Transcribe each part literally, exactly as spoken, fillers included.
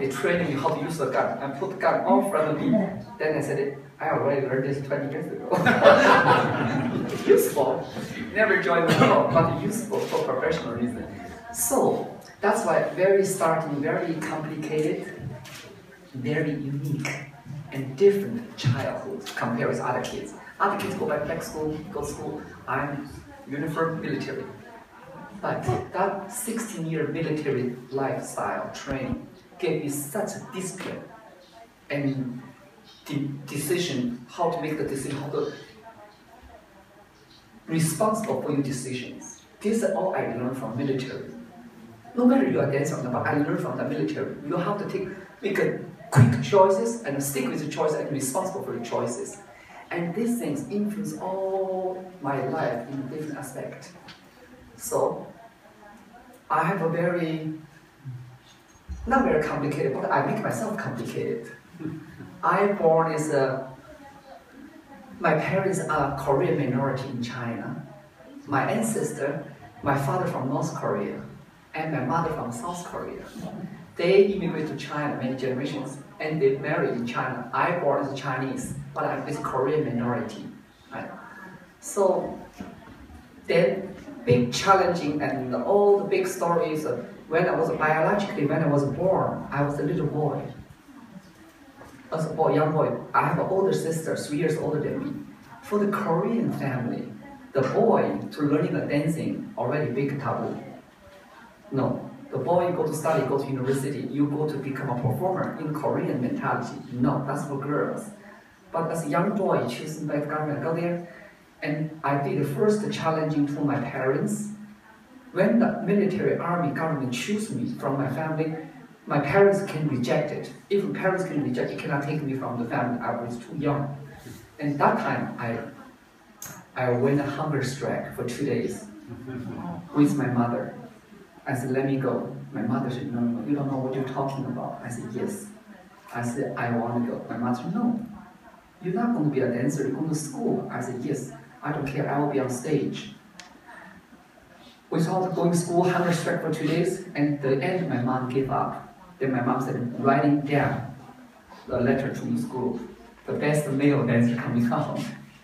they train you how to use the gun and put the gun all front of me. Then I said, I already learned this twenty years ago. Useful. Never joined the war, but useful for professional reasons. So that's why very starting, very complicated, very unique and different childhood compared with other kids. Other kids go back, back school, go to school. I'm uniform military. But that sixteen year military lifestyle training gave me such a discipline and the decision, how to make the decision, how to responsible for your decisions. This is all I learned from military. No matter you are dancer or not, but I learned from the military. You have to take make a quick choices and stick with the choices and be responsible for the choices. And these things influence all my life in a different aspect. So I have a very, not very complicated, but I make myself complicated. I born as a, my parents are Korean minority in China. My ancestor, my father from North Korea, and my mother from South Korea. They immigrated to China many generations, and they married in China. I born as a Chinese, but I'm with Korean minority. Right? So then, big challenging and all the big stories. Uh, when I was biologically, when I was born, I was a little boy. As a boy, young boy, I have an older sister, three years older than me. For the Korean family, the boy to learning the dancing already big taboo. No, the boy go to study, go to university, you go to become a performer in Korean mentality. No, that's for girls. But as a young boy, chosen by the government, go there. And I did the first challenging to my parents. When the military army government choose me from my family, my parents can reject it. If parents can reject it, cannot take me from the family. I was too young. And that time, I, I went a hunger strike for two days with my mother. I said, let me go. My mother said, no, no, you don't know what you're talking about. I said, yes. I said, I want to go. My mother said, no. You're not going to be a dancer, you're going to school. I said, yes. I don't care, I will be on stage. Without going to school, hunger strike for two days, and at the end my mom gave up. Then my mom said, writing down the letter to the school, the best male dancer coming out.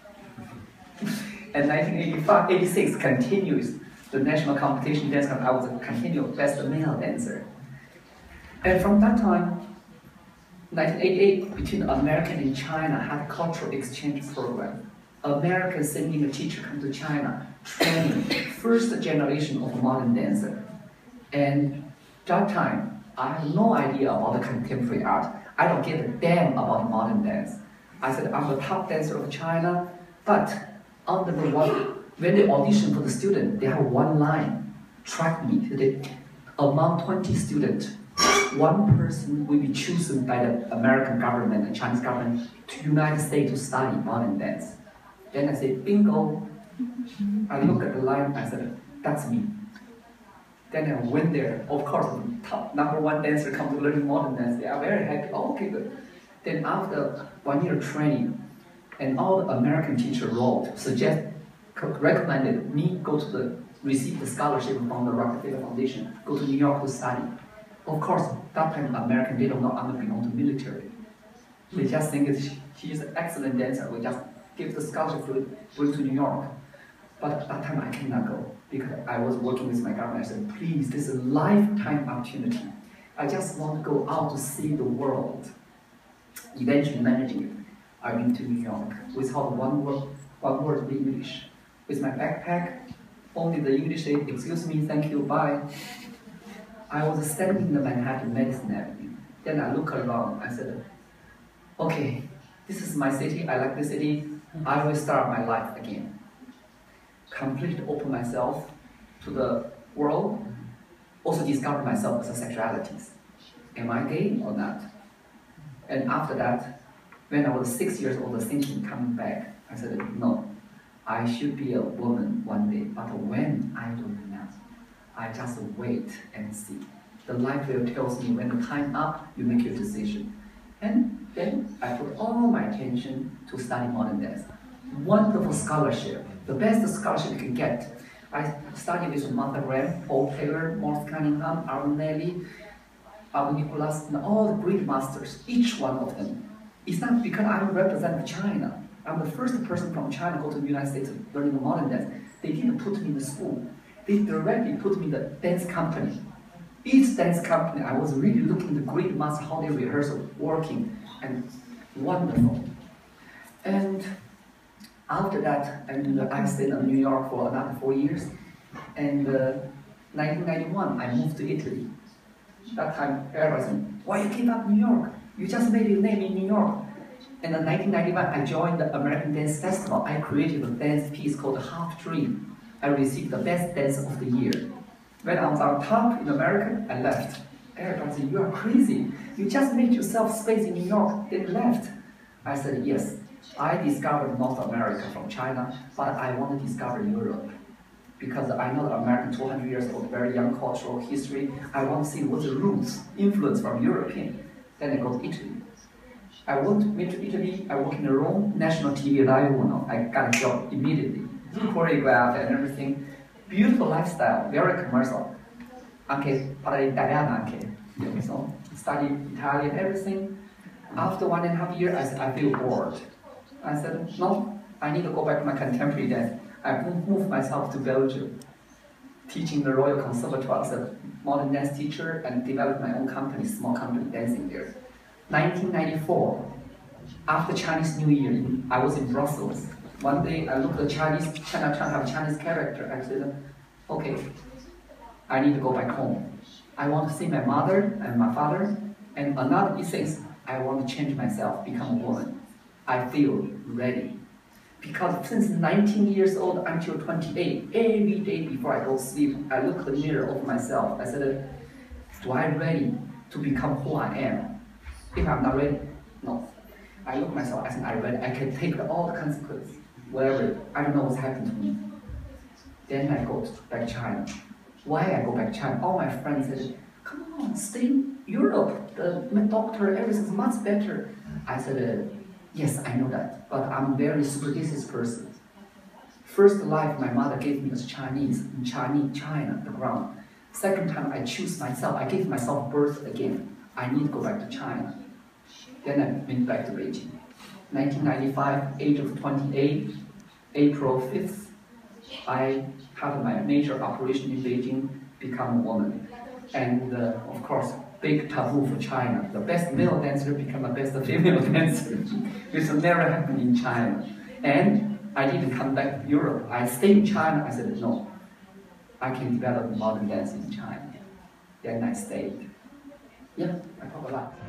And nineteen eighty-five, eighty-six continues the national competition dance, I was a continual best male dancer. And from that time, nineteen eighty-eight, between America and China had a cultural exchange program. American sending a teacher come to China, training first generation of modern dancer. And that time, I have no idea about the contemporary art. I don't give a damn about modern dance. I said, I'm the top dancer of China, but under the one, when they audition for the student, they have one line, track meet. They, among twenty students, one person will be chosen by the American government and Chinese government to United States to study modern dance. Then I said, bingo. I look at the line, I said, that's me. Then I went there. Of course, the top number one dancer comes to learning modern dance. They are very happy. Oh, okay, good. Then after one year training, and all the American teacher wrote, suggest, recommended me go to the, receive the scholarship from the Rockefeller Foundation, go to New York to study. Of course, that time American, they don't know I'm belong to military. They just think she, she is an excellent dancer. We just give the scholarship to bring to New York. But at that time I cannot go because I was working with my government. I said, please, this is a lifetime opportunity. I just want to go out to see the world. Eventually managing it, I went to New York without one word, one word of English. With my backpack, only the English said, excuse me, thank you, bye. I was standing in the Manhattan Madison Avenue. Then I look around, I said, okay, this is my city, I like the city, I will start my life again. Completely open myself to the world, also discover myself as a sexualities. Am I gay or not? And after that, when I was six years old, thinking coming back, I said, no, I should be a woman one day, but when, I don't know. I just wait and see. The life will tells me when the time up, you make your decision. And then I put all my attention to study modern dance. Wonderful scholarship, the best scholarship you can get. I studied with Martha Graham, Paul Taylor, Morris Cunningham, Aaron Nelly, of Nicholas, and all the great masters, each one of them. It's not because I represent China. I'm the first person from China to go to the United States learning the modern dance. They didn't put me in the school. They directly put me in the dance company. Each dance company, I was really looking at the great masters, how they rehearse, working, and wonderful. And after that, and I stayed in New York for another four years. And uh, nineteen ninety-one, I moved to Italy. That time, everybody said, why you give up New York? You just made your name in New York. And in nineteen ninety-one, I joined the American Dance Festival. I created a dance piece called Half Dream. I received the best dance of the year. When I was on top in America, I left. Everybody said, you are crazy. You just made yourself space in New York, then left. I said, yes, I discovered North America from China, but I want to discover Europe. Because I know that American two hundred years old, very young cultural history. I want to see what the roots, influence from European. Then I go to Italy. I went to Italy, I work in Rome, national T V live, you know, I got a job immediately. Choreographed and everything. Beautiful lifestyle, very commercial. Anche parla italiano anche. So study Italian, everything. After one and a half years, I said, I feel bored. I said, no, I need to go back to my contemporary dance. I moved myself to Belgium, teaching the Royal Conservatoire as a modern dance teacher and developed my own company, small company, dancing there. nineteen ninety-four, after Chinese New Year, I was in Brussels. One day I looked at the Chinese, China, China have Chinese character. I said, okay, I need to go back home. I want to see my mother and my father. And another thing is, I want to change myself, become a woman. I feel ready. Because since nineteen years old until twenty-eight, every day before I go to sleep, I look at the mirror of myself. I said, do I ready to become who I am? If I'm not ready, no. I look at myself, I think I'm ready. I can take all the consequences, whatever. I don't know what's happened to me. Then I go back to China. Why I go back to China? All my friends said, come on, stay in Europe. The doctor, everything's much better. I said, uh, yes, I know that, but I'm a very superstitious person. First life my mother gave me was Chinese, in Chinese, China, the ground. Second time I choose myself, I gave myself birth again. I need to go back to China. Then I went back to Beijing. nineteen ninety-five, age of twenty-eight, April fifth, I had my major operation in Beijing, become a woman. And uh, of course, big taboo for China. The best male dancer become the best female dancer. This will never happen in China. And I didn't come back to Europe. I stayed in China. I said, no, I can develop modern dance in China. Then I stayed. Yeah, I talk a lot.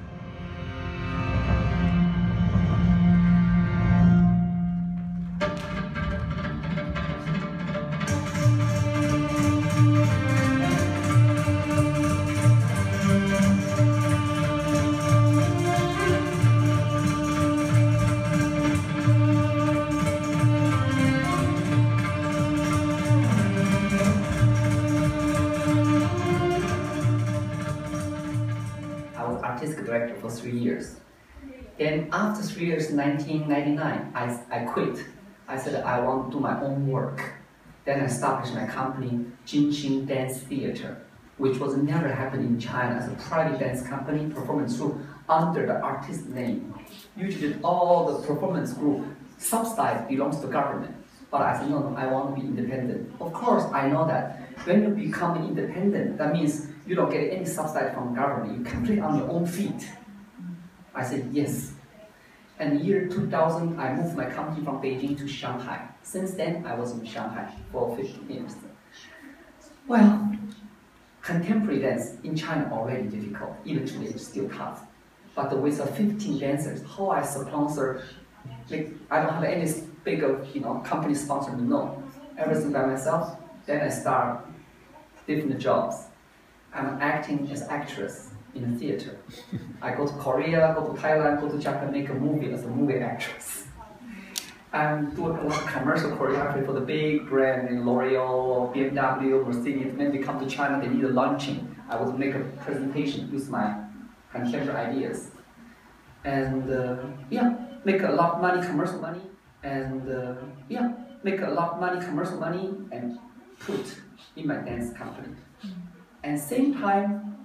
Artistic director for three years. Then after three years, nineteen ninety-nine, I, I quit. I said I want to do my own work. Then I established my company, Jin Xing Dance Theater, which was never happened in China as a private dance company, performance group under the artist name. Usually all the performance group subsidized belongs to government. But I said, no, no, I want to be independent. Of course, I know that when you become independent, that means you don't get any subsidy from the government. You completely on your own feet. I said, yes. And year two thousand, I moved my company from Beijing to Shanghai. Since then, I was in Shanghai for fifteen years. Well, contemporary dance in China already difficult. Even today, it's still tough. But with the fifteen dancers, how I sponsor, like, I don't have any big, you know, company sponsor me, no. Everything by myself. Then I start different jobs. I'm acting as actress in a theater. I go to Korea, go to Thailand, go to Japan, make a movie as a movie actress. I'm doing a lot of commercial choreography for the big brand in L'Oreal, B M W, Mercedes. When they come to China, they need a launching. I would make a presentation, use my contemporary ideas. And uh, yeah, make a lot of money, commercial money. And uh, yeah, make a lot of money, commercial money, and put in my dance company. And same time,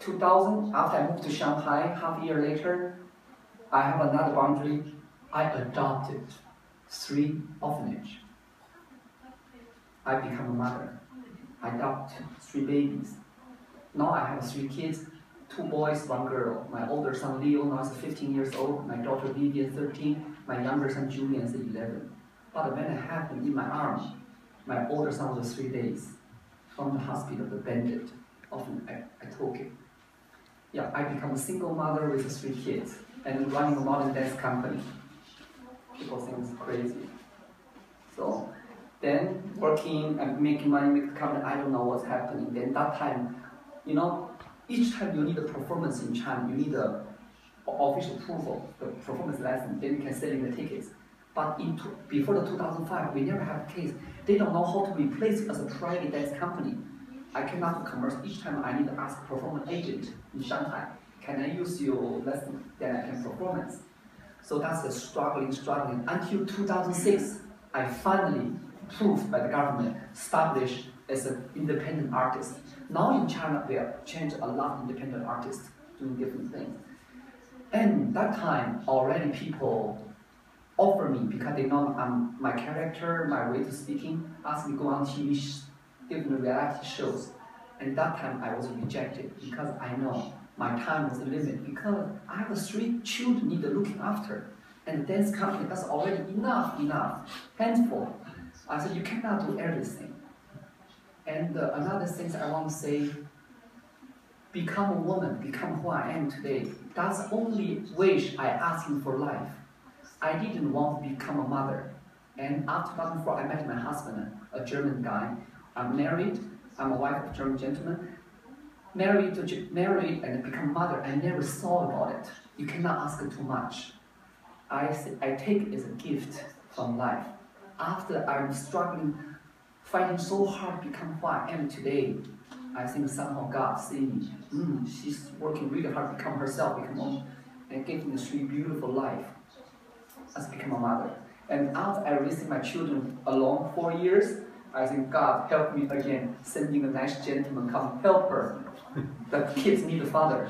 two thousand, after I moved to Shanghai, half a year later, I have another boundary. I adopted three orphanages. I become a mother. I adopt three babies. Now I have three kids, two boys, one girl. My older son Liu now is fifteen years old. My daughter Liviu is thirteen. My younger son Julian is eleven. But when I had him in my arms, my older son was three days from the hospital, the bandit. Often I, I took it. Yeah, I become a single mother with three kids and running a modern dance company. People think it's crazy. So then working and making money with the company, I don't know what's happening. Then that time, you know, each time you need a performance in China, you need a official approval, the performance license, then you can sell in the tickets. But in to, before the two thousand five, we never had a case. They don't know how to replace it as a private dance company. I cannot commerce. Each time I need to ask a performance agent in Shanghai, can I use your lesson? Then I can performance. So that's the struggling, struggling. Until two thousand six, I finally approved by the government, established as an independent artist. Now in China, we have changed a lot of independent artists doing different things. And that time, already people offer me, because they know I'm, my character, my way to speaking, ask me to go on T V, different reality shows. And that time I was rejected because I know my time was limited, because I have three children need looking after. And the dance company, that's already enough, enough, handful. I said, you cannot do everything. And uh, another thing I want to say, become a woman, become who I am today. That's the only wish I asking for life. I didn't want to become a mother. And after two thousand four, I met my husband, a German guy. I'm married, I'm a wife of a German gentleman. Married, to, married and become mother, I never thought about it. You cannot ask too much. I, I take it as a gift from life. After I'm struggling, fighting so hard to become who I am today, I think somehow God see me. Mm, she's working really hard to become herself, become a, and give me three beautiful life. As become a mother. And after I raised my children alone four years, I think God helped me again, sending a nice gentleman come help her. The kids need a father.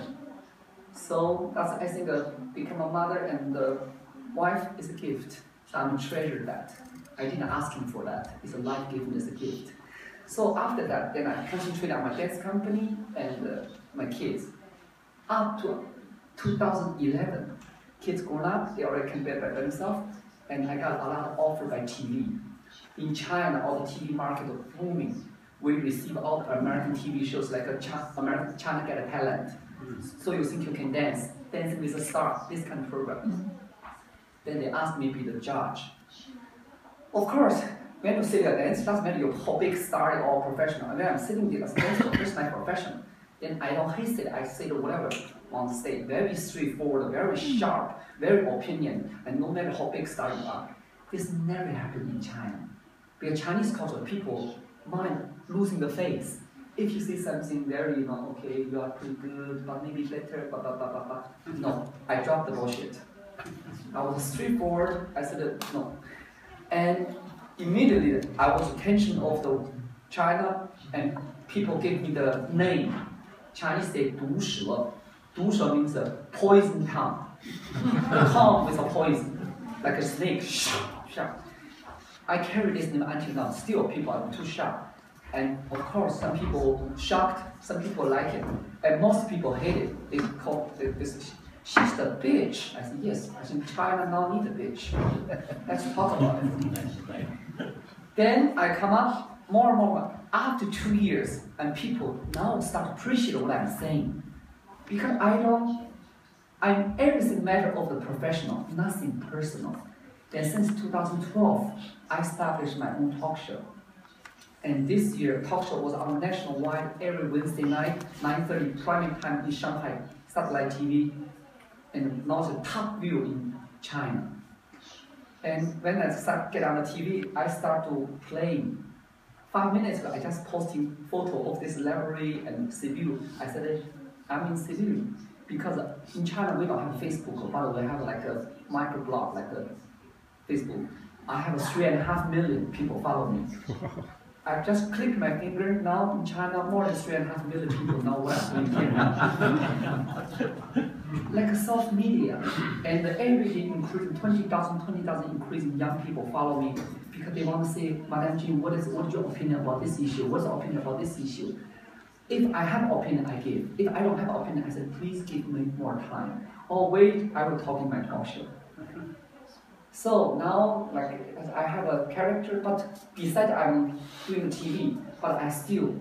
So that's, I think, uh, become a mother and the wife is a gift. So I'm treasure that. I didn't ask him for that. It's a life given as a gift. So after that, then I concentrated on my dance company and uh, my kids. Up to two thousand eleven, kids grown up, they already can bear by themselves, and I got a lot of offers by T V. In China, all the T V market is booming. We receive all the American T V shows like a China, American China Got Talent. So you think you can dance, Dancing with a Star, this kind of program. Then they asked me to be the judge. Of course, when you say a dance, it doesn't matter you're how big star or professional. And when I'm sitting there as a dancer, first my profession, then I don't hesitate, I say whatever I want to say. Very straightforward, very sharp, very opinion, and no matter how big star you are. This never happened in China. Because Chinese culture, people mind losing the face. If you see something very, you know, okay, you are pretty good, but maybe better, blah, blah, blah, blah, blah. No, I dropped the bullshit. I was straightforward, I said no. And immediately, I was attention of the China, and people gave me the name. Chinese say 毒蛇. 毒蛇 means a poison tongue. The tongue with a poison, like a snake. I carry this name until now. Still, people are too sharp. And of course, some people shocked, some people like it, and most people hate it. They call this, she's the bitch. I said, yes, I think China now need a bitch. Let's talk about it. Then I come up more and more after two years, and people now start to appreciate what I'm saying. Because I don't, I'm everything matter of the professional, nothing personal. Then since two thousand twelve, I established my own talk show. And this year, talk show was on nationwide every Wednesday night, nine thirty prime time in Shanghai, satellite T V, and now the top view in China. And when I start get on the T V, I start to play. Five minutes ago, I just posting photo of this library and Sibiu. I said, I'm in Sibiu. Because in China, we don't have Facebook, but we have like a microblog, like a Facebook. I have three and a half million people follow me. I just click my finger. Now in China, more than three and a half million people know what I'm doing here. Like a soft media, and every day increasing twenty thousand, twenty thousand increasing young people follow me because they want to say, Madam Jin, what is what is your opinion about this issue? What's your opinion about this issue? If I have an opinion, I give. If I don't have an opinion, I say, please give me more time. Or wait, I will talk in my talk show. So now, like, I have a character, but besides I'm doing T V, but I still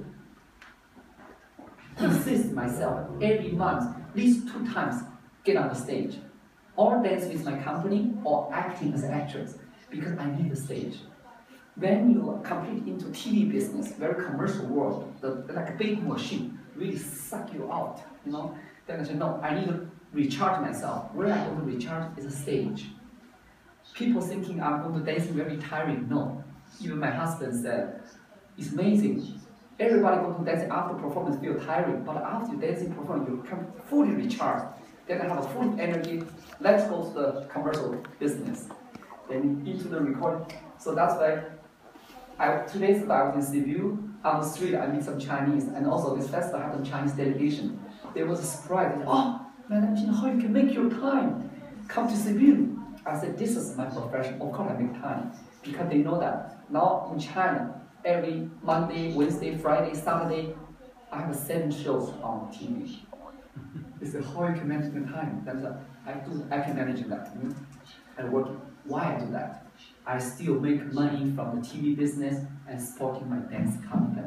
insist myself every month, at least two times, get on the stage, or dance with my company, or acting as an actress, because I need the stage. When you are complete into T V business, very commercial world, the, like a big machine, really suck you out, you know. Then I said, no, I need to recharge myself. Where I want to recharge is a stage. People thinking I'm going to dance very tiring. No. Even my husband said, it's amazing. Everybody going to dance after performance feel tiring, but after you dancing performance, you come fully recharged. Then I have a full energy. Let's go to the commercial business. Then into the recording. So that's why I, two days ago I was in Sibiu. On the street I meet some Chinese, and also this festival had a Chinese delegation. There was a surprise. Said, oh, Madam Jin, how you can make your time? Come to Sibiu. I said, this is my profession. Of course I make time. Because they know that now in China, every Monday, Wednesday, Friday, Saturday, I have seven shows on T V. They say, how you can manage the time? That's a, I do. I can manage that. Mm? I work. Why I do that? I still make money from the T V business and supporting my dance company.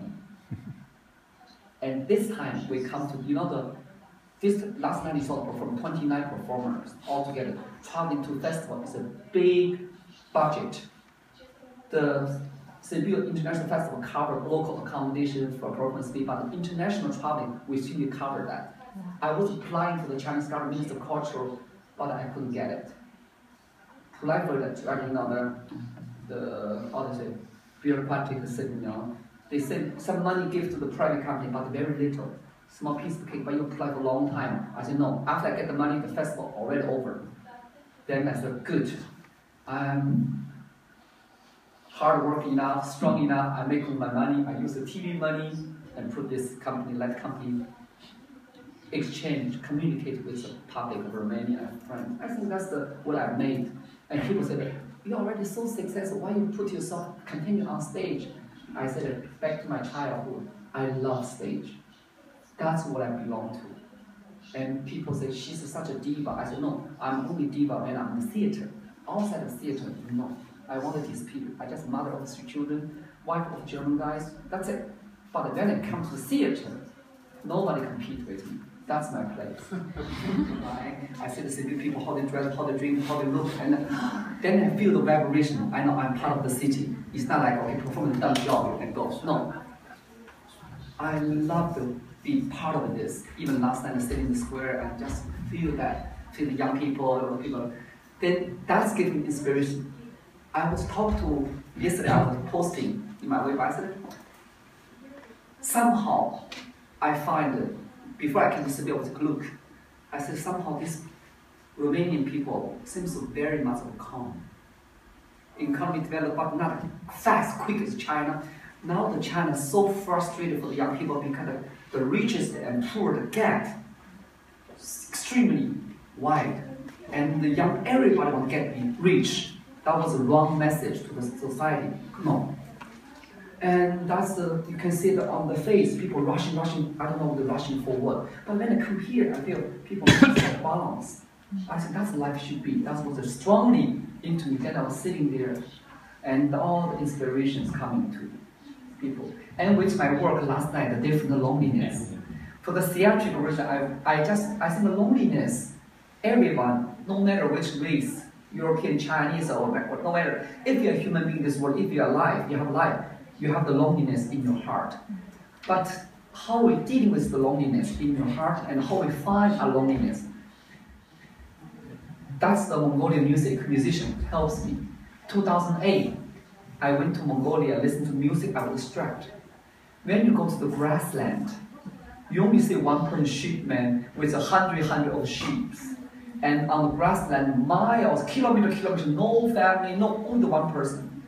And this time we come to, you know, the this last night we saw perform twenty-nine performers all together. Traveling to festival is a big budget. The Sibiu International Festival covered local accommodations for performance fee, but the international traveling we still cover that. I was applying to the Chinese government Minister of Culture, but I couldn't get it. Apply for that, you know, the, the how to say, bureaucratic system, you know. They said some money given to the private company, but very little. Small piece of cake, but you apply for a long time. I said, no, after I get the money, the festival already over. Then I said, good. I'm hard working enough, strong enough, I make my money, I use the T V money and put this company, let company exchange, communicate with the public of Romania and friends. I think that's the, what I made. And people said, you're already so successful, why you put yourself, continue on stage? I said, back to my childhood, I love stage. That's what I belong to. And people say, she's such a diva. I said, no, I'm only diva when I'm in theater. Outside of theater, no. I want to dispute. I just mother of three children, wife of German guys, that's it. But when it comes to theater, nobody competes with me. That's my place. I, I see the Sibiu people, how they dress, how they drink, how they look, and then I feel the vibration. I know I'm part of the city. It's not like, okay, perform a dumb job and go. No. I love to be part of this. Even last night I stayed in the square and just feel that, feel the young people, the people. Then that's giving me inspiration. I was talked to, yesterday I was posting in my website. Somehow I find it, before I came to Sibiu, I was look, I said somehow these Romanian people seems to very much calm. Economy developed, but not fast, quick as China. Now the China is so frustrated for the young people because the, the richest and poor, the gap is extremely wide. And the young, everybody want to get rich. That was a wrong message to the society. No. And that's the, you can see that on the face, people rushing, rushing, I don't know what they're rushing for what. But when I come here, I feel people have balance. I think that's life should be. That's what they're strongly into me. Then I was sitting there, and all the inspirations coming to people. And with my work last night, the different loneliness. For the theatrical version, I, I just, I think the loneliness, everyone, no matter which race, European, Chinese, or no matter, if you're a human being in this world, if you're alive, you have life, you have the loneliness in your heart. But how we deal with the loneliness in your heart and how we find our loneliness, that's the Mongolian music, musician helps me. two thousand eight, I went to Mongolia, listened to music, I was distracted. When you go to the grassland, you only see one person sheepman with a hundred, hundred of sheep. And on the grassland, miles, kilometer, kilometer, no family, no, only one person.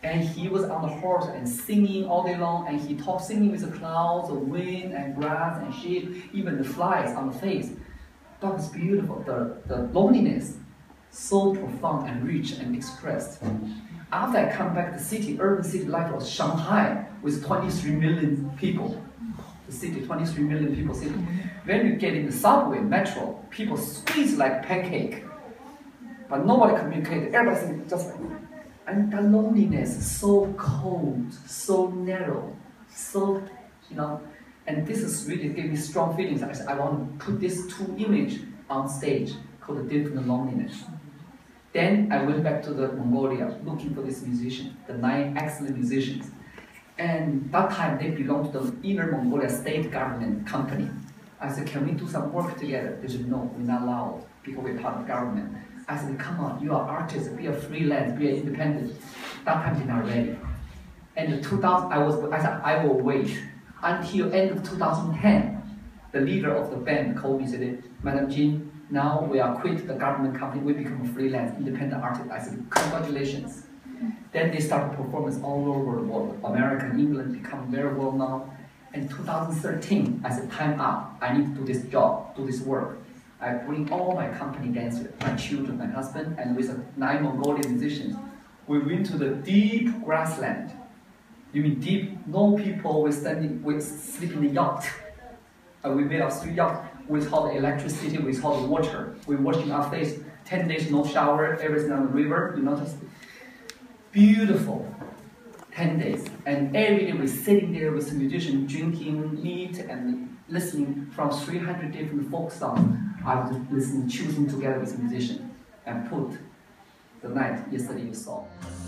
And he was on the horse and singing all day long, and he talked singing with the clouds, the wind, and grass, and sheep, even the flies on the face. That was beautiful. The, the loneliness, so profound and rich and expressed. After I come back to the city, urban city life of Shanghai with twenty-three million people. The city, twenty-three million people city. When you get in the subway, metro, people squeeze like pancake. But nobody communicates. Everybody just like, and the loneliness is so cold, so narrow, so, you know, and this is really gave me strong feelings. I said, I want to put these two images on stage called the Different Loneliness. Then I went back to the Mongolia looking for these musicians, the nine excellent musicians. And that time they belonged to the Inner Mongolia state government company. I said, can we do some work together? They said, no, we're not allowed because we're part of the government. I said, come on, you are artists, be a freelance, be an independent. That time they're not ready. And in two thousand, I was, I said, I will wait until end of two thousand ten. The leader of the band called me and said, Madam Jin, now we are quit the government company, we become a freelance, independent artist. I said, congratulations. Then they started performance all over the world. America and England become very well known. In two thousand thirteen, I said, time up, I need to do this job, do this work. I bring all my company dancers, my children, my husband, and with nine Mongolian musicians. We went to the deep grassland. You mean deep? No people, we standing, we sleep in the yacht. And we made our three yachts without the electricity, without the water. We washing our face, ten days no shower, everything on the river, you know, just beautiful. ten days. And every day we're sitting there with the musician, drinking, meat, and listening from three hundred different folk songs. I was listening, choosing together with the musician, and put the night yesterday you saw.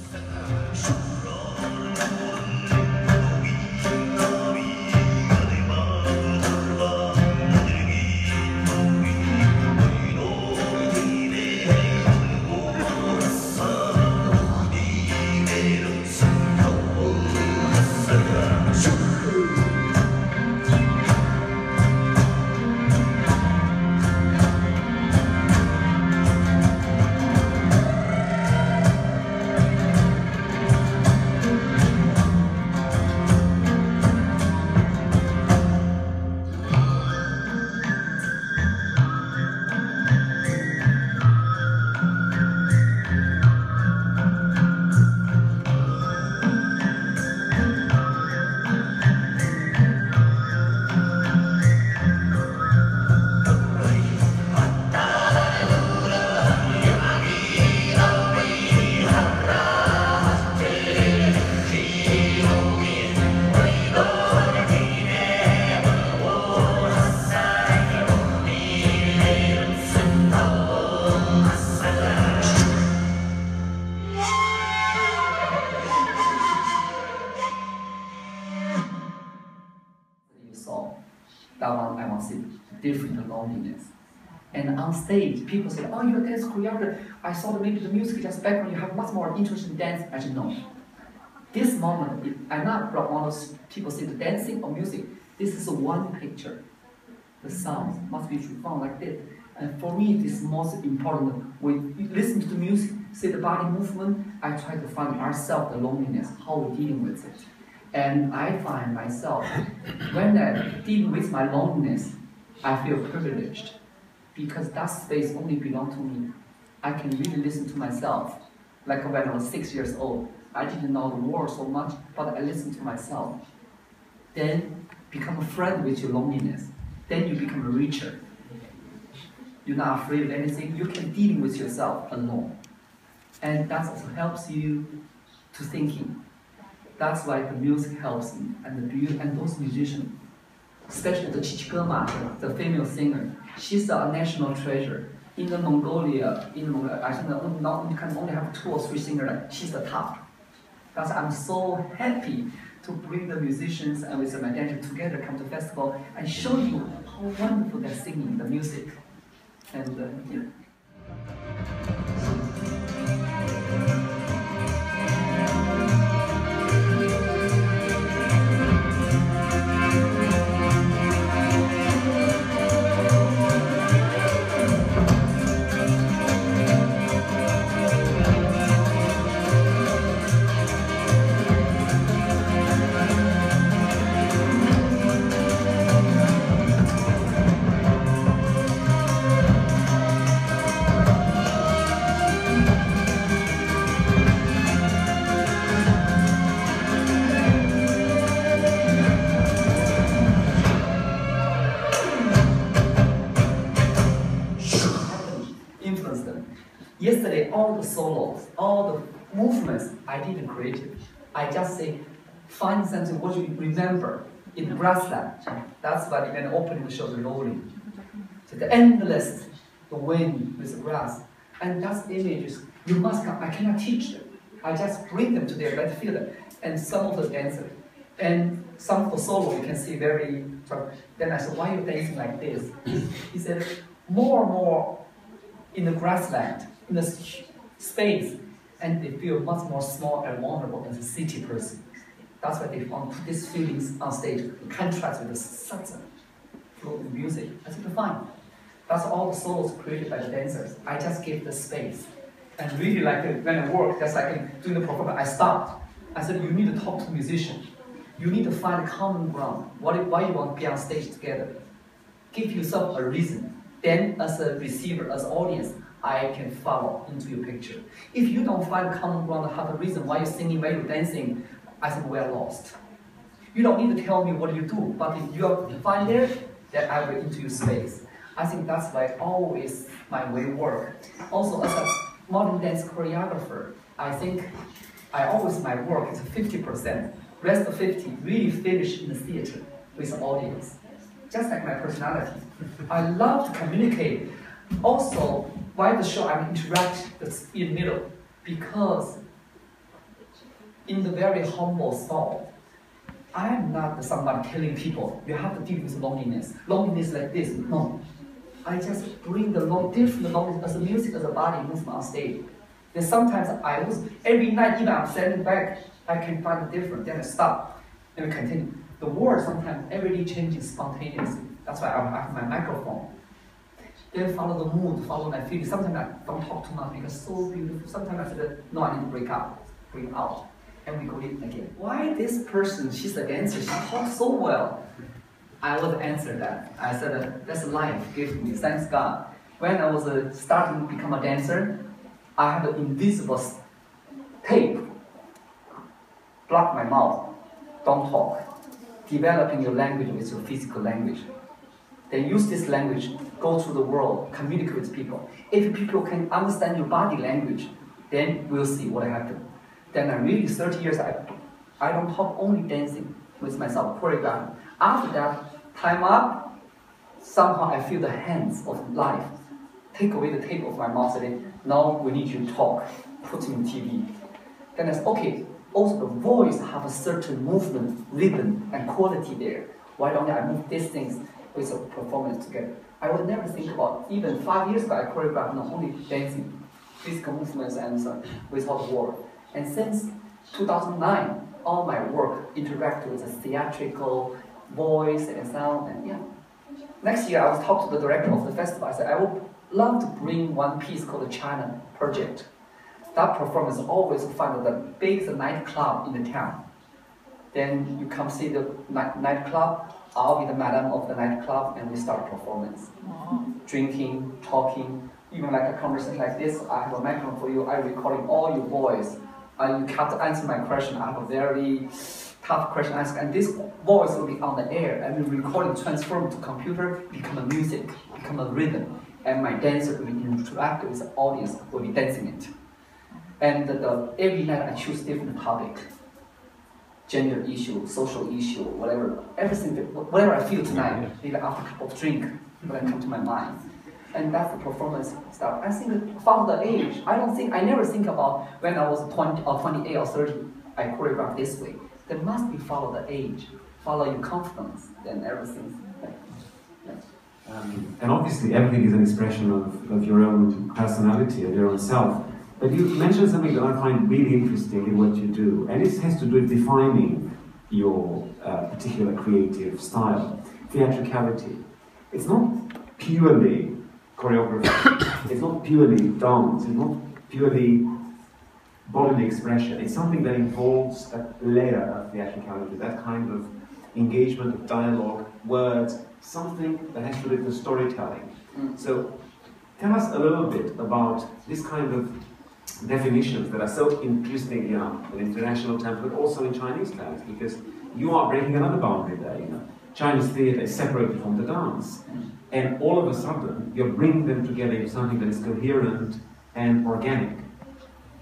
That one I want to see different loneliness. And on stage, people say, oh, you're a dance choreographer. I saw that maybe the music just background, you have much more interest in dance. I said, no. This moment, it, I'm not one of those people say the dancing or music. This is one picture. The sound must be found like that. And for me, this is most important. When you listen to the music, see the body movement, I try to find myself the loneliness, how we're dealing with it. And I find myself, when I deal with my loneliness, I feel privileged. Because that space only belongs to me. I can really listen to myself. Like when I was six years old, I didn't know the world so much, but I listened to myself. Then become a friend with your loneliness. Then you become a richer. You're not afraid of anything. You can deal with yourself alone. And that also helps you to thinking. That's why the music helps me. And the beauty, and those musicians, especially the Chichigema, the female singer, she's a national treasure. In the Mongolia, in Mongolia, I think not, you can only have two or three singers. She's the top. That's I'm so happy to bring the musicians and with my dancer together, come to festival and show you how wonderful they're singing the music. And uh, you know. all the solos, all the movements, I didn't create it. I just say, find something what you remember in the grassland. That's why when opening the show, the rolling. So the endless, the wind with the grass. And that's images, you must come, I cannot teach them. I just bring them to their right field. And some of the dancers, and some of the solo, you can see very, then I said, why are you dancing like this? He said, more and more in the grassland, in the space, and they feel much more small and vulnerable as a city person. That's why they want to put these feelings on stage, in contrast with the such flow of music. I said, fine. That's all the solos created by the dancers. I just give the space. And really, like when I work, just like doing the performance, I stopped. I said, you need to talk to the musician. You need to find a common ground. What, why you want to be on stage together? Give yourself a reason. Then, as a receiver, as an audience, I can follow into your picture. If you don't find a common ground, have a reason why you're singing, why you're dancing, I think we're lost. You don't need to tell me what you do, but if you find there, then I will into your space. I think that's why always my way work. Also, as a modern dance choreographer, I think I always my work is fifty percent. Rest of fifty really finish in the theater with the audience. Just like my personality. I love to communicate. Also, why the show I interact in the middle? Because in the very humble style, I am not someone killing people. You have to deal with loneliness. Loneliness like this, no. I just bring the long, different loneliness as a music, as a body movement on stage. Then sometimes I was, every night even I'm standing back, I can find a different, then I stop, and we continue. The word sometimes every day changes spontaneously. That's why I have my microphone. Then follow the mood, follow my feelings. Sometimes I don't talk too much because it's so beautiful. Sometimes I said, no, I need to break up, break out. And we go in again. Why this person, she's a dancer, she talks so well. I would answer that. I said, uh, that's life given me, thanks God. When I was uh, starting to become a dancer, I had an invisible tape. Block my mouth, don't talk. Developing your language with your physical language. Then use this language, go through the world, communicate with people. If people can understand your body language, then we'll see what happens. Then I really, thirty years, I, I don't talk, only dancing with myself, choreography. After that, time up, somehow I feel the hands of life. Take away the tape of my mouth, and now we need you to talk, put in T V. Then I said, okay, also the voice have a certain movement, rhythm, and quality there. Why don't I move these things with a performance together? I would never think about, even five years ago, I choreographed not only dancing, physical movements, and so without word. And since two thousand nine, all my work interacted with a theatrical voice and sound, and yeah. Next year, I was talking to the director of the festival. I said, I would love to bring one piece called the China Project. That performance always find the biggest nightclub in the town. Then you come see the night nightclub. I'll be the madam of the nightclub, and we start performance. Wow. Drinking, talking, even like a conversation like this. I have a microphone for you. I'm recording all your voice. And you have to answer my question. I have a very tough question to ask, and this voice will be on the air, and the recording transform to computer, become a music, become a rhythm, and my dancer will interact with the audience, will be dancing it. And the, the, every night I choose different topic, gender issue, social issue, whatever, everything, whatever I feel tonight, maybe after a cup of drink, when I come to my mind. And that's the performance stuff. I think from the age, I don't think, I never think about when I was twenty or twenty-eight or thirty, I choreograph this way. There must be follow the age, follow your confidence, then everything. Yeah. Um, and obviously everything is an expression of, of your own personality, of your own self. But you mentioned something that I find really interesting in what you do, and it has to do with defining your uh, particular creative style, theatricality. It's not purely choreography, it's not purely dance, it's not purely bodily expression. It's something that involves a layer of theatricality, that kind of engagement of dialogue, words, something that has to do with the storytelling. Mm. So tell us a little bit about this kind of definitions that are so interesting, you know, in international terms, but also in Chinese terms, because you are breaking another boundary there, you know. Chinese theatre is separated from the dance, and all of a sudden, you're bringing them together into something that is coherent and organic.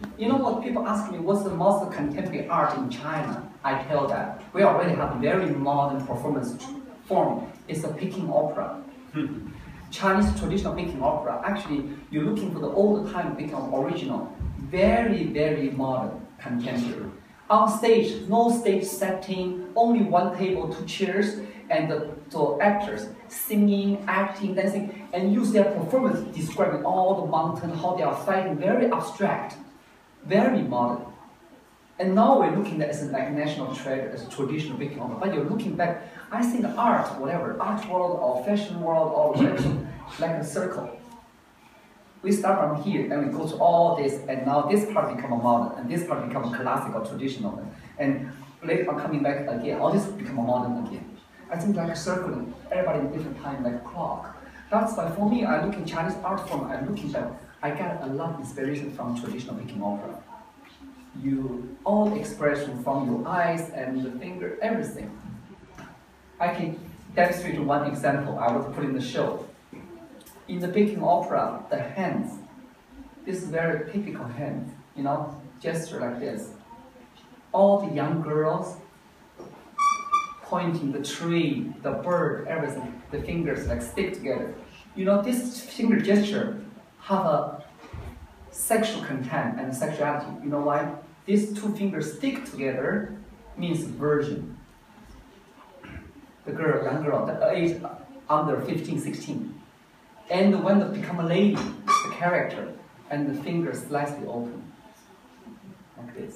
You know what, people ask me, what's the most contemporary art in China? I tell them, we already have a very modern performance form. It's a Peking opera. Chinese traditional Peking opera, actually, you're looking for the old time Peking original, very, very modern, contemporary. On stage, no stage setting, only one table, two chairs, and the, the actors singing, acting, dancing, and use their performance describing all the mountain, how they are fighting, very abstract, very modern. And now we're looking at it as a like national treasure, as a traditional Peking opera. But you're looking back, I think the art, whatever, art world or fashion world or whatever, like a circle. We start from here and we go to all this, and now this part become a modern, and this part become a classical, traditional, and later on coming back again, all this become a modern again. I think like a circle, everybody in different time, like a clock. That's why for me, I look in Chinese art form, I'm looking back, I get a lot of inspiration from traditional Peking opera. You all expression from your eyes and the finger, everything. I can demonstrate one example I was put in the show. In the Peking opera, the hands, this is very typical hands, you know, gesture like this. All the young girls pointing the tree, the bird, everything, the fingers like stick together. You know, this finger gesture have a sexual content and sexuality. You know why? These two fingers stick together means virgin. The girl, young girl, the age under fifteen, sixteen. And when they become a lady, the character, and the fingers slightly open, like this.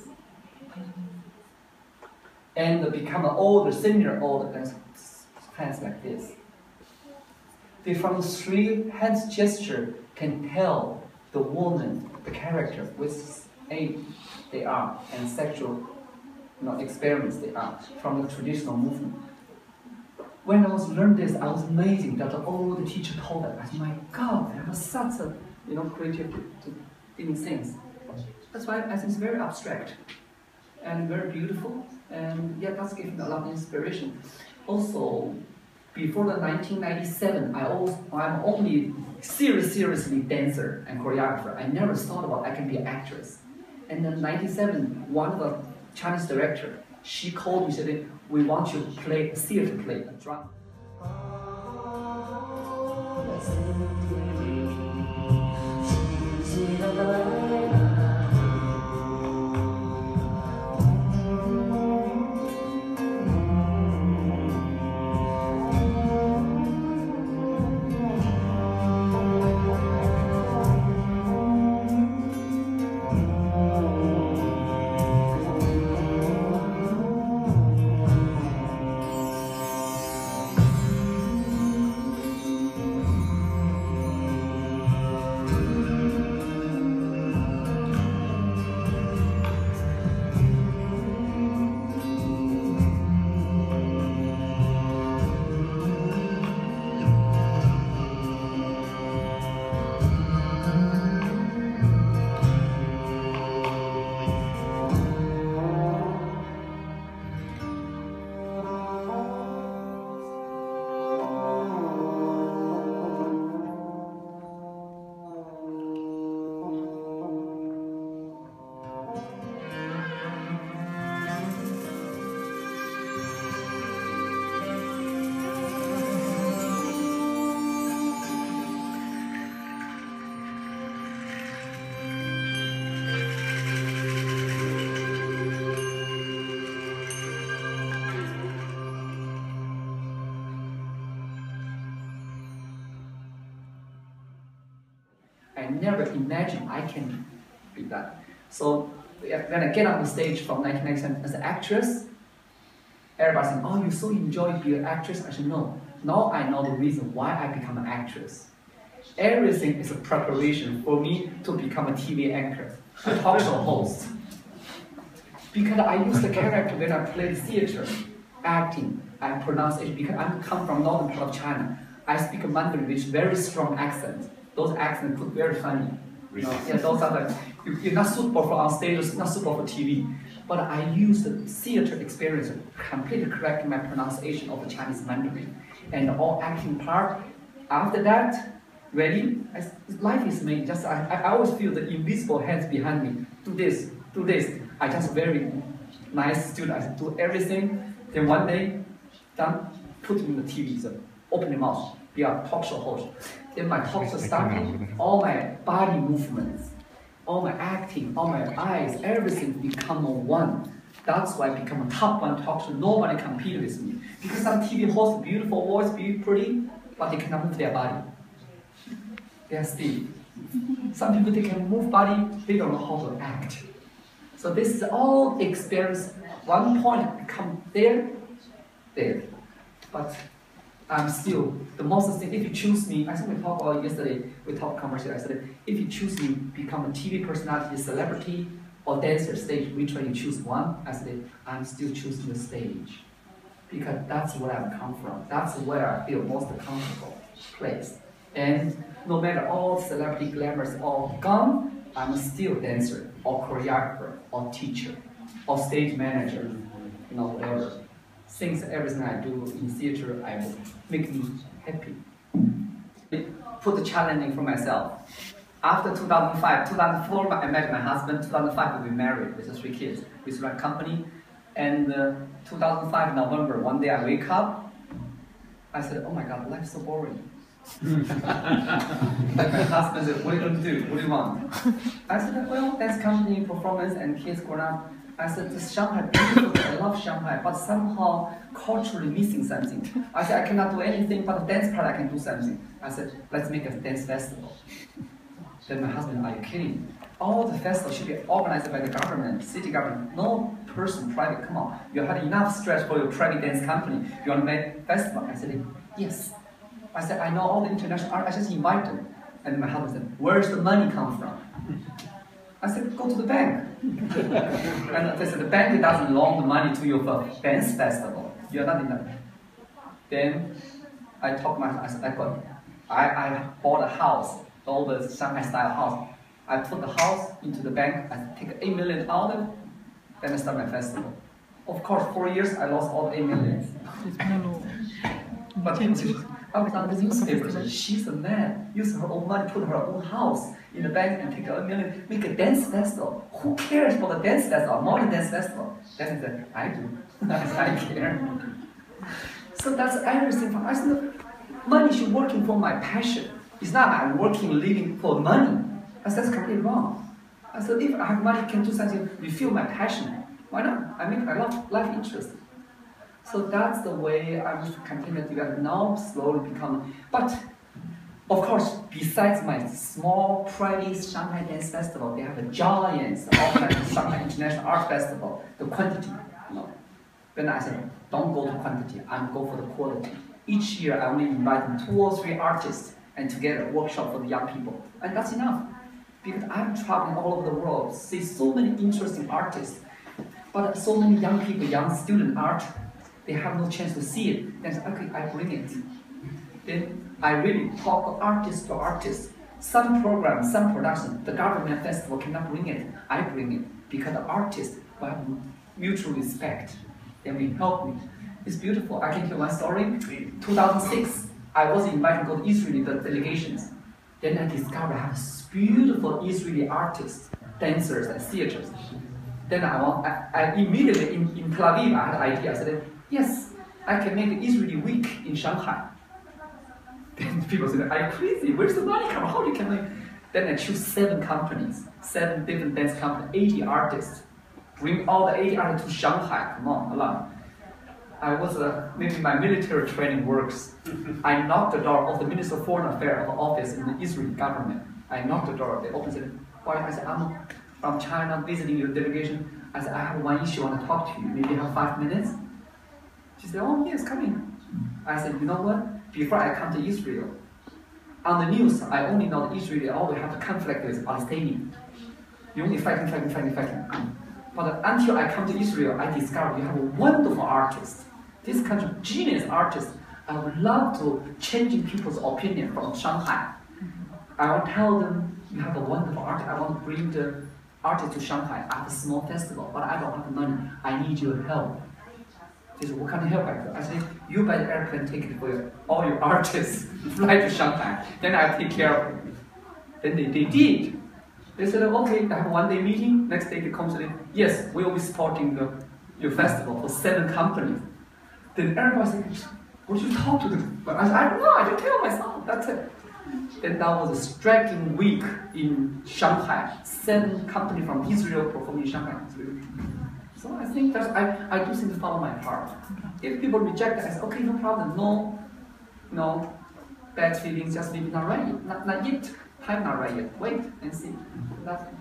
And they become an older, senior, older, and hands like this. They, from the three hands gesture, can tell the woman, the character, which age they are, and sexual you know, experience they are, from the traditional movement. When I was learning this, I was amazed that all the teacher told us, I said, my God, I have such a you know, creative doing things. That's why I think it's very abstract and very beautiful, and yeah, that's giving a lot of inspiration. Also, before the nineteen ninety-seven, I also, I'm only serious, seriously dancer and choreographer. I never thought about I can be an actress. And in ninety-seven, one of the Chinese director, she called me, said, we want you to play a theater play, a drama. I never imagined I can be that. So when I get on the stage from nineteen ninety-seven as an actress, everybody saying, oh, you so enjoy being an actress? I said, no. Now I know the reason why I become an actress. Everything is a preparation for me to become a T V anchor, a talk show host. Because I use the character when I play the theater, acting, and pronunciation, because I come from northern part of China. I speak a Mandarin with very strong accent. Those accents look very funny. You know? Yeah, those are like, you're not suitable for on stage, not suitable for T V. But I use the theater experience to completely correct my pronunciation of the Chinese Mandarin. And all acting part, after that, ready? I, life is made. Just I, I always feel the invisible hands behind me. Do this, do this. I just very nice student. I do everything. Then one day, done. Put me in the T V. So open your mouth. Be a talk show host. Then my talk show started. All my body movements, all my acting, all my eyes, everything become one. That's why I become a top one talk show. Nobody compete with me. Because some T V hosts, beautiful voice, be pretty, but they cannot move their body. They are still. Some people, they can move body, they don't know how to act. So this is all experience. One point become there, there. But I'm still, the most thing, if you choose me, I think we talked about it yesterday, we talked commercial, I said, if you choose me, become a T V personality, celebrity, or dancer stage, which one you choose one? I said, I'm still choosing the stage. Because that's where I've come from. That's where I feel most comfortable place. And no matter all celebrity glamours all gone, I'm still dancer, or choreographer, or teacher, or stage manager, you know, whatever. Things, everything I do in theater, I will make me happy. Put the challenging for myself. After two thousand five, two thousand four, I met my husband. two thousand five, we married with three kids. We run a company. And uh, two thousand five, November, one day I wake up. I said, oh my God, life's so boring. Like my husband said, what are you going to do? What do you want? I said, well, dance company, performance, and kids grown up. I said, this Shanghai, beautiful, I love Shanghai, but somehow culturally missing something. I said, I cannot do anything, but the dance part I can do something. I said, let's make a dance festival. Then my husband, are you kidding? All the festivals should be organized by the government, city government, no person, private, come on. You had enough stress for your private dance company. You want to make festival? I said, yes. I said, I know all the international art, I just invite them. And my husband said, where's the money come from? I said, go to the bank. And they said, the bank doesn't loan the money to you for dance festival. You're not in that. Then I talked my, I said, I got, I, I bought a house, all the Shanghai style house. I put the house into the bank, I take eight million out of it, then I start my festival. Of course, four years, I lost all eight millions. But I was on the newspaper, she's a man, use her own money, put her own house in the bank and take a million, make a dance festival. Who cares for the dance festival, modern dance festival? Then I said, I do, I care. So that's everything. I said, money should working for my passion. It's not I'm working, living for money. I said, that's completely wrong. I said, if I have money, can do something, refuel my passion. Why not? I mean, I love life interest. So that's the way I wish to continue to develop now, slowly become. But of course, besides my small private Shanghai Dance Festival, they have a giant Shanghai International Art Festival, the quantity. You know. Then I said, don't go to quantity, I'm go for the quality. Each year I only invite two or three artists and together workshop for the young people. And that's enough. Because I'm traveling all over the world, see so many interesting artists, but so many young people, young student art, they have no chance to see it. Then okay, I bring it. Then I really talk artist to artist. Some program, some production, the government festival cannot bring it. I bring it because the artists will have mutual respect. They will help me. It's beautiful. I can tell one story. two thousand six, I was invited to go to Israeli the delegations. Then I discovered I have beautiful Israeli artists, dancers, and theaters. Then I, want, I, I immediately, in, in Tel Aviv, I had an idea. I said, yes, I can make an Israeli week in Shanghai. Then people said, are you crazy? Where's the money come? How you can make? Then I choose seven companies, seven different dance companies, eighty artists. Bring all the eighty artists to Shanghai. Come on, along. I was, uh, maybe my military training works. I knocked the door of the Minister of Foreign Affairs of the office in the Israeli government. I knocked the door, they opened it. Why? I said, I'm from China visiting your delegation. I said, I have one issue I want to talk to you. Maybe you have five minutes? She said, oh yes, come in. I said, you know what? Before I come to Israel, on the news, I only know that Israel always have a conflict with Palestinians. You only fighting, fighting, fighting, fighting. But until I come to Israel, I discovered you have a wonderful artist. This kind of genius artist. I would love to change people's opinion from Shanghai. I will tell them, you have a wonderful artist. I want to bring the artist to Shanghai. I have a small festival, but I don't have the money. I need your help. He said, what kind of help I could? I said, you buy the airplane ticket for your, all your artists, fly to Shanghai, then I take care of it. Then they, they did. They said, okay, I have one day meeting, next day they come to say, yes, we will be supporting the, your festival for seven companies. Then everybody said, would you talk to them? But I said, I don't know, I just tell myself, that's it. Then that was a striking week in Shanghai. Seven companies from Israel performing in Shanghai. So I think that's, I, I do things follow my heart. If people reject it, I say, okay, no problem, no, no bad feelings, just leave it not ready. Not, not yet. Time not right yet. Wait and see. That's it.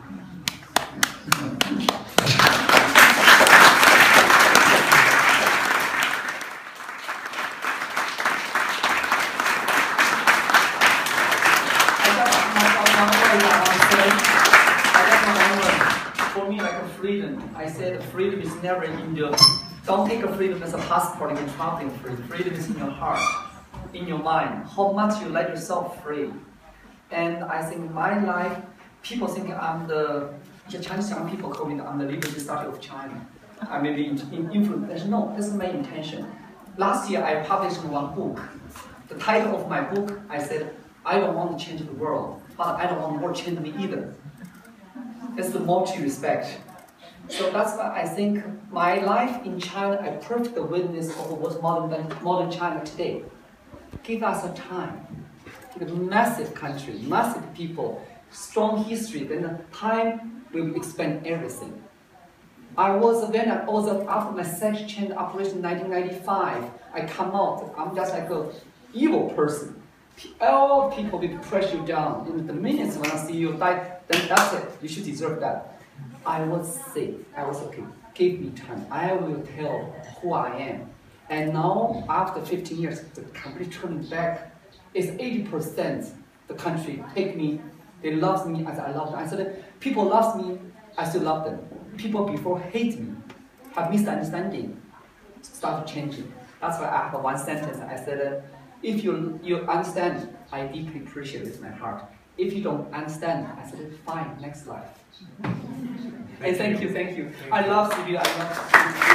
For me, like a freedom. I said freedom is never in your. Don't take a freedom as a passport and traveling free. Freedom is in your heart, in your mind. How much you let yourself free. And I think my life, people think I'm the, the Chinese young people call me I'm the Liviu study of China. I may be in, in influence. No, that's my intention. Last year I published one book. The title of my book, I said, I don't want to change the world, but I don't want the world to change me either. It's the multi-respect. So that's why I think my life in China, I perfect the witness of what's modern, modern China today. Give us a time. A massive country, massive people, strong history, then the time will expand everything. I was when I was after my sex change operation in nineteen ninety-five, I come out, I'm just like an evil person. All people will press you down. In the minutes when I see you die, then that's it. You should deserve that. I was safe. I was okay. Give me time. I will tell who I am. And now, after fifteen years, the country turning back. It's eighty percent the country take me, they love me as I love them. I said, people love me, I still love them. People before hate me, have misunderstanding, start changing. That's why I have one sentence. I said, if you, you understand, I deeply appreciate it with my heart. If you don't understand, I said, fine, next life. Hey, thank you, thank you. I love Sibiu, I love